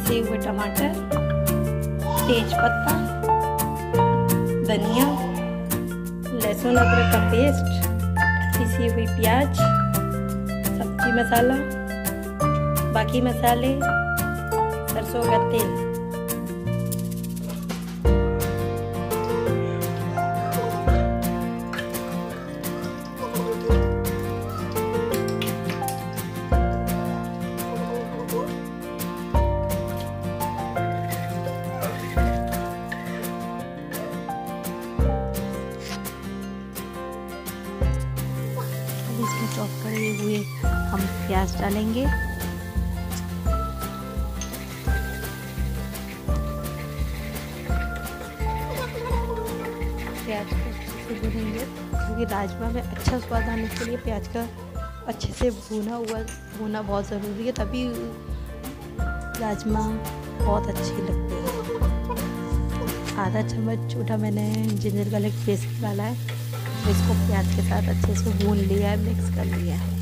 पिसे हुए टमाटर, तेज पत्ता, धनिया, लहसुन अदरक का पेस्ट, पिसी हुई प्याज, सब्जी मसाला, बाकी मसाले, सरसों का तेल। इसमें चॉप करे हुए हम प्याज डालेंगे। प्याज को अच्छे से भूनेंगे क्योंकि राजमा में अच्छा स्वाद आने के लिए प्याज का अच्छे से भुना बहुत ज़रूरी है, तभी राजमा बहुत अच्छे लगते हैं। आधा चम्मच छोटा मैंने जिंजर गार्लिक पेस्ट डाला है, इसको प्याज के साथ अच्छे से भून लिया है, मिक्स कर लिया है।